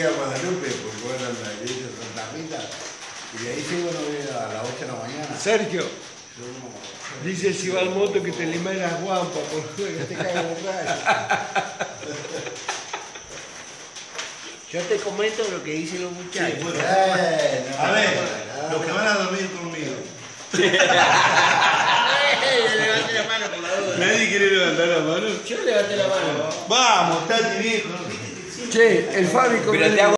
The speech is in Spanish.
ir a Guadalupe, porque bueno, en la iglesia de Santa Rita, y de ahí sigo a las 8 de la mañana. Sergio, dice si va al moto que te limas las guampas, porque te cagas borracho. Yo te comento lo que dicen los muchachos. Sí, bueno. A ver, los que van a dormir conmigo. Levante la mano por la duda. ¿Nadie quiere levantar la mano? Yo levanté la mano. Vamos, Tati viejo. Che, el Fabi con